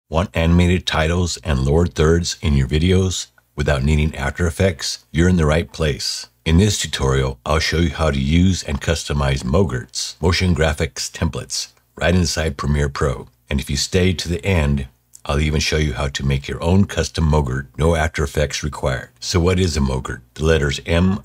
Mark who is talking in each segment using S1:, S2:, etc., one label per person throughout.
S1: Want animated titles and lower thirds in your videos without needing After Effects? You're in the right place. In this tutorial, I'll show you how to use and customize MOGRTs, motion graphics templates, right inside Premiere Pro. And if you stay to the end, I'll even show you how to make your own custom MOGRT, no After Effects required. So what is a MOGRT? The letters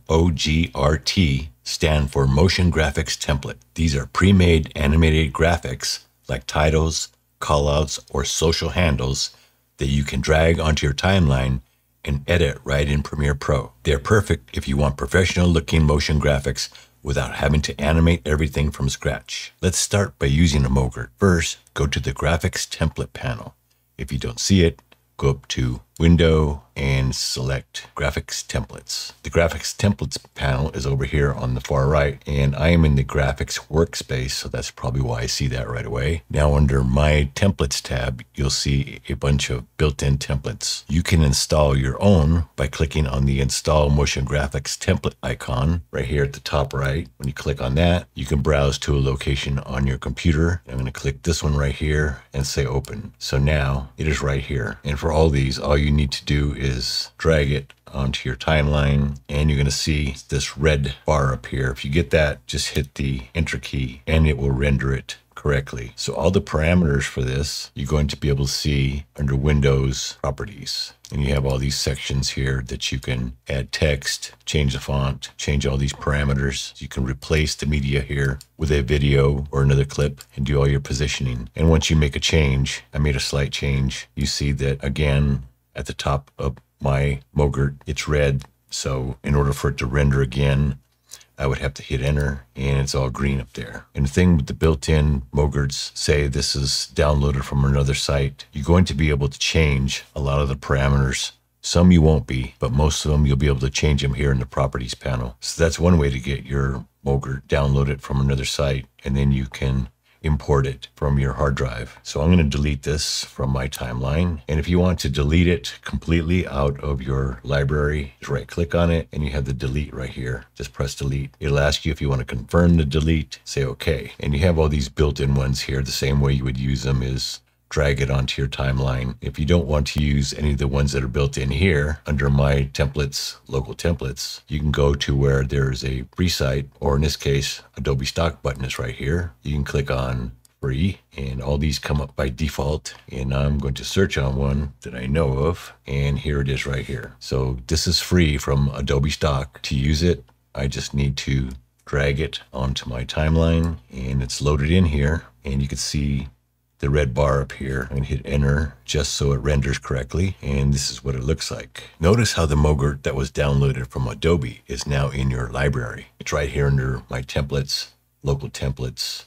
S1: MOGRT stand for Motion Graphics Template. These are pre-made animated graphics like titles, callouts, or social handles that you can drag onto your timeline and edit right in Premiere Pro. They're perfect if you want professional looking motion graphics without having to animate everything from scratch. Let's start by using a MOGRT. First, go to the Graphics Template panel. If you don't see it, go up to Window and select Graphics Templates. The Graphics Templates panel is over here on the far right, and I am in the Graphics Workspace, so that's probably why I see that right away. Now under My Templates tab, you'll see a bunch of built-in templates. You can install your own by clicking on the Install Motion Graphics Template icon right here at the top right. When you click on that, you can browse to a location on your computer. I'm going to click this one right here and say Open. So now it is right here. And for all these, all you need to do is drag it onto your timeline, and you're going to see this red bar up here. If you get that, just hit the Enter key and it will render it correctly. So all the parameters for this, you're going to be able to see under Windows Properties. And you have all these sections here that you can add text, change the font, change all these parameters. You can replace the media here with a video or another clip and do all your positioning. And once you make a change, I made a slight change, you see that again at the top of my MOGRT, it's red. So in order for it to render again, I would have to hit enter and it's all green up there. And the thing with the built-in MOGRTs, say this is downloaded from another site, you're going to be able to change a lot of the parameters. Some you won't be, but most of them you'll be able to change them here in the properties panel. So that's one way to get your MOGRT downloaded from another site, and then you can import it from your hard drive. So I'm going to delete this from my timeline. And if you want to delete it completely out of your library, just right click on it and you have the delete right here. Just press delete. It'll ask you if you want to confirm the delete, say okay. And you have all these built-in ones here. The same way you would use them is drag it onto your timeline. If you don't want to use any of the ones that are built in here under My Templates, Local Templates, you can go to where there's a free site, or in this case, Adobe Stock button is right here. You can click on free and all these come up by default. And I'm going to search on one that I know of. And here it is right here. So this is free from Adobe Stock. To use it, I just need to drag it onto my timeline and it's loaded in here. And you can see the red bar up here. I'm going to hit enter just so it renders correctly, and this is what it looks like. Notice how the MOGRT that was downloaded from Adobe is now in your library. It's right here under My Templates, Local Templates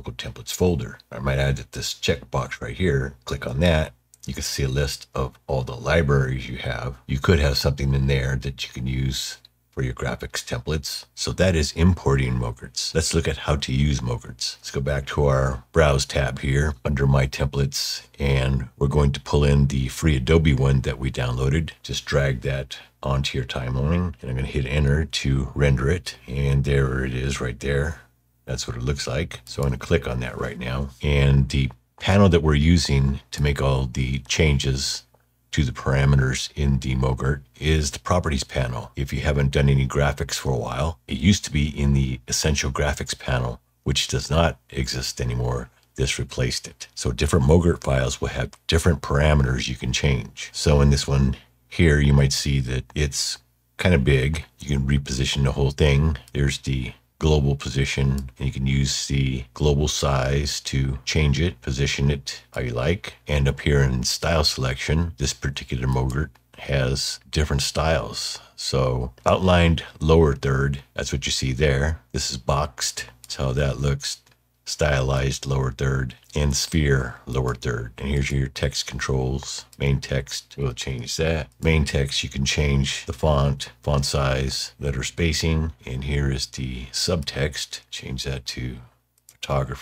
S1: folder. I might add this checkbox right here. Click on that. You can see a list of all the libraries you have. You could have something in there that you can use for your graphics templates. So that is importing MOGRTs. Let's look at how to use MOGRTs. Let's go back to our Browse tab here under My Templates, and we're going to pull in the free Adobe one that we downloaded. Just drag that onto your timeline, and I'm going to hit enter to render it. And there it is right there. That's what it looks like. So I'm going to click on that right now. And the panel that we're using to make all the changes to the parameters in the MOGRT is the Properties panel. If you haven't done any graphics for a while, it used to be in the Essential Graphics panel, which does not exist anymore. This replaced it. So different MOGRT files will have different parameters you can change. So in this one here, you might see that it's kind of big. You can reposition the whole thing. There's the global position, and you can use the global size to change it, position it how you like. And up here in style selection, this particular MOGRT has different styles. So outlined lower third, that's what you see there. This is boxed, that's how that looks. Stylized lower third, and sphere lower third. And here's your text controls. Main text, we'll change that. Main text, you can change the font size, letter spacing. And here is the subtext. Change that to photographer.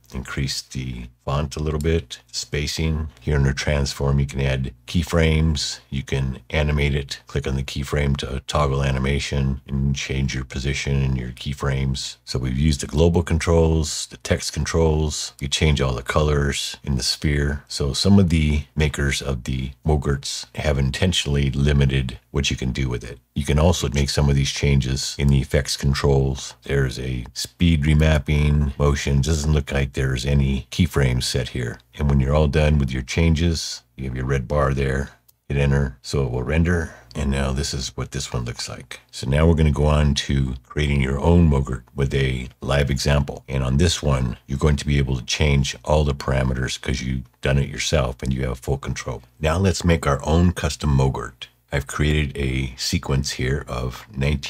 S1: increase the font a little bit, spacing. Here under transform, you can add keyframes. You can animate it. Click on the keyframe to toggle animation and change your position and your keyframes. So we've used the global controls, the text controls. You change all the colors in the sphere. So some of the makers of the MOGRTs have intentionally limited what you can do with it. You can also make some of these changes in the effects controls. There's a speed remapping, motion. Doesn't look like there's any keyframes set here. And when you're all done with your changes, you have your red bar there, hit enter, so it will render. And now this is what this one looks like. So now we're going to go on to creating your own MOGRT with a live example. And on this one, you're going to be able to change all the parameters because you've done it yourself and you have full control. Now let's make our own custom MOGRT. I've created a sequence here of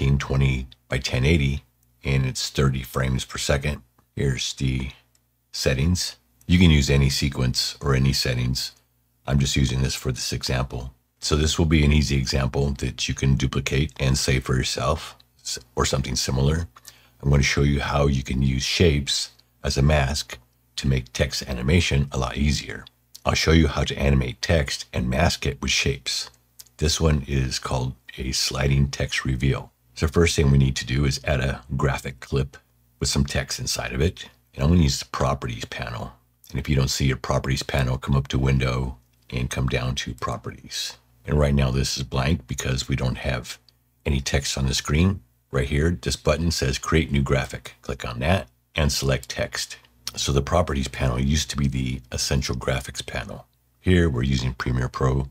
S1: 1920 by 1080 and it's 30 frames per second. Here's the settings. You can use any sequence or any settings. I'm just using this for this example. So this will be an easy example that you can duplicate and save for yourself or something similar. I'm going to show you how you can use shapes as a mask to make text animation a lot easier. I'll show you how to animate text and mask it with shapes. This one is called a sliding text reveal. So first thing we need to do is add a graphic clip with some text inside of it. And I'm going to use the properties panel. And if you don't see your properties panel, come up to window and come down to properties. And right now this is blank because we don't have any text on the screen. Right here, this button says create new graphic. Click on that and select text. So the properties panel used to be the essential graphics panel. Here we're using Premiere Pro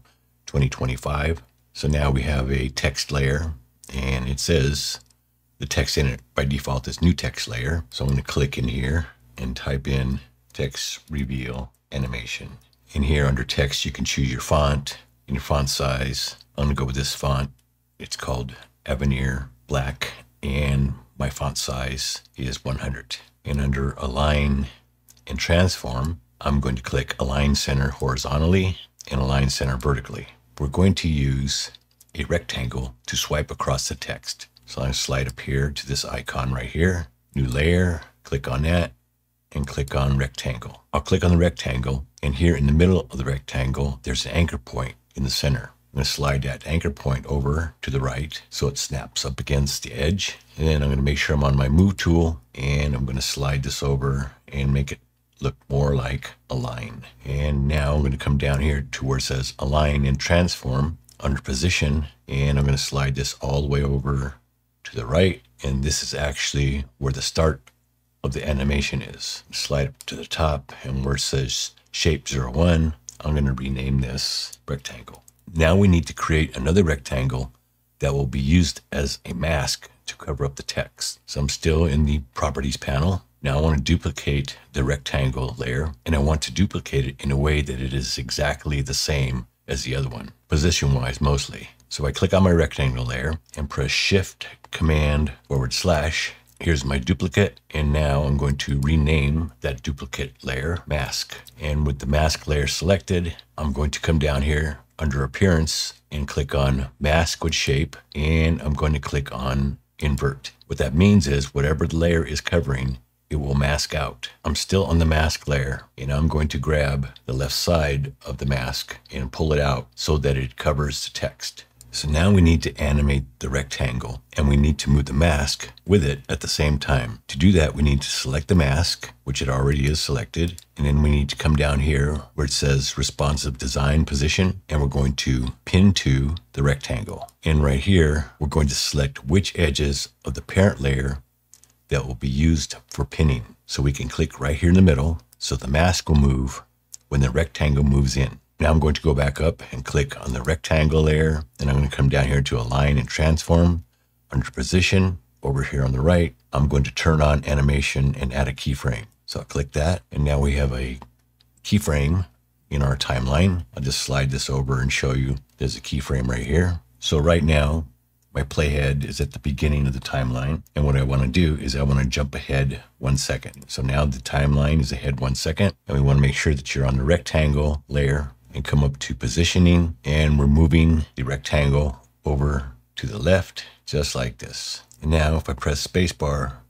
S1: 2025. So now we have a text layer and it says the text in it by default is new text layer. So I'm going to click in here and type in text reveal animation. In here under text, you can choose your font and your font size. I'm going to go with this font. It's called Avenir Black and my font size is 100. And under align and transform, I'm going to click align center horizontally and align center vertically. We're going to use a rectangle to swipe across the text. So I'm going to slide up here to this icon right here, new layer, click on that and click on rectangle. I'll click on the rectangle and here in the middle of the rectangle, there's an anchor point in the center. I'm going to slide that anchor point over to the right so it snaps up against the edge. And then I'm going to make sure I'm on my move tool and I'm going to slide this over and make it look more like align. And now I'm going to come down here to where it says align and transform under position. And I'm going to slide this all the way over to the right. And this is actually where the start of the animation is. Slide up to the top and where it says shape 01, I'm going to rename this rectangle. Now we need to create another rectangle that will be used as a mask to cover up the text. So I'm still in the properties panel. Now I want to duplicate the rectangle layer and I want to duplicate it in a way that it is exactly the same as the other one, position wise mostly. So I click on my rectangle layer and press Shift Command /. Here's my duplicate. And now I'm going to rename that duplicate layer mask. And with the mask layer selected, I'm going to come down here under appearance and click on mask with shape. And I'm going to click on invert. What that means is whatever the layer is covering, it will mask out. I'm still on the mask layer and I'm going to grab the left side of the mask and pull it out so that it covers the text. So now we need to animate the rectangle and we need to move the mask with it at the same time. To do that, we need to select the mask, which it already is selected. And then we need to come down here where it says responsive design position, and we're going to pin to the rectangle. And right here, we're going to select which edges of the parent layer that will be used for pinning. So we can click right here in the middle so the mask will move when the rectangle moves in. Now I'm going to go back up and click on the rectangle layer, and I'm going to come down here to align and transform. Under position, over here on the right, I'm going to turn on animation and add a keyframe. So I'll click that, and now we have a keyframe in our timeline. I'll just slide this over and show you there's a keyframe right here. So right now, my playhead is at the beginning of the timeline. And what I want to do is I want to jump ahead 1 second. So now the timeline is ahead 1 second. And we want to make sure that you're on the rectangle layer and come up to positioning. And we're moving the rectangle over to the left, just like this. And now if I press spacebar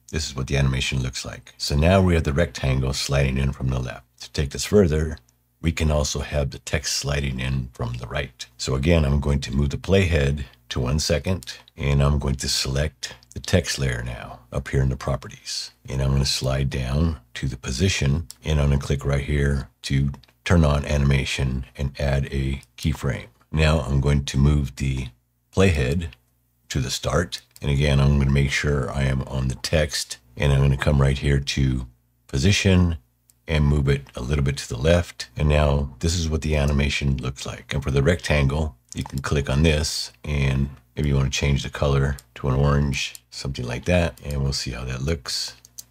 S1: this is what the animation looks like. So now we have the rectangle sliding in from the left. To take this further, we can also have the text sliding in from the right. So again, I'm going to move the playhead to 1 second, and I'm going to select the text layer now up here in the properties. And I'm going to slide down to the position, and I'm going to click right here to turn on animation and add a keyframe. Now I'm going to move the playhead to the start. And again, I'm going to make sure I am on the text, and I'm going to come right here to position and move it a little bit to the left. And now this is what the animation looks like. And for the rectangle, you can click on this, and maybe you want to change the color to an orange, something like that. And we'll see how that looks.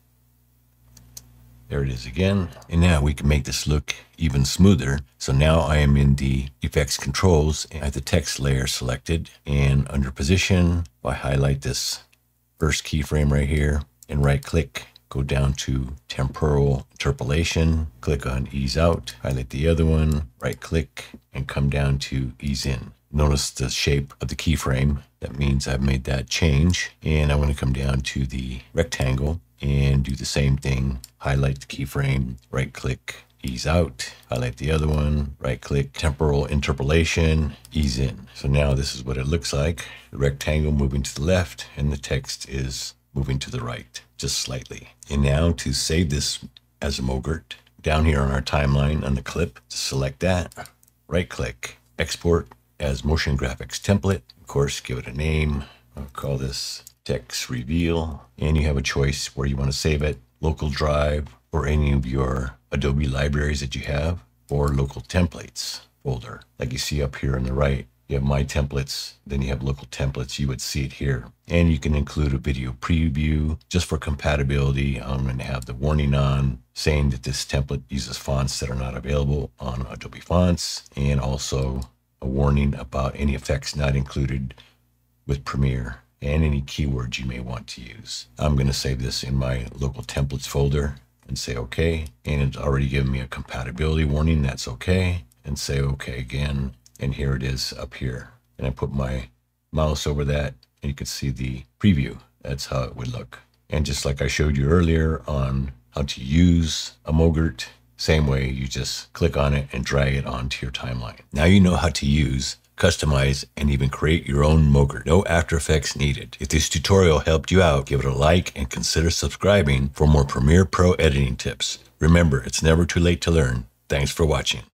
S1: There it is again. And now we can make this look even smoother. So now I am in the effects controls and I have the text layer selected, and under position, I highlight this first keyframe right here and right click, go down to temporal interpolation, click on ease out, highlight the other one, right click, and come down to ease in. Notice the shape of the keyframe. That means I've made that change. And I'm going to come down to the rectangle and do the same thing. Highlight the keyframe, right click, ease out, highlight the other one, right click, temporal interpolation, ease in. So now this is what it looks like. The rectangle moving to the left and the text is moving to the right, just slightly. And now to save this as a MOGRT, down here on our timeline on the clip, to select that, right click, export as motion graphics template. Of course, give it a name. I'll call this text reveal, and you have a choice where you want to save it, local drive, or any of your Adobe libraries that you have, or local templates folder. Like you see up here on the right, you have my templates, then you have local templates. You would see it here. And you can include a video preview just for compatibility. I'm going to have the warning on saying that this template uses fonts that are not available on Adobe Fonts, and also a warning about any effects not included with Premiere and any keywords you may want to use. I'm going to save this in my local templates folder and say OK. And it's already given me a compatibility warning. That's OK. And say OK again. And here it is up here. And I put my mouse over that, and you can see the preview. That's how it would look. And just like I showed you earlier on how to use a MOGRT, same way, you just click on it and drag it onto your timeline. Now you know how to use, customize, and even create your own MOGRT. No After Effects needed. If this tutorial helped you out, give it a like and consider subscribing for more Premiere Pro editing tips. Remember, it's never too late to learn. Thanks for watching.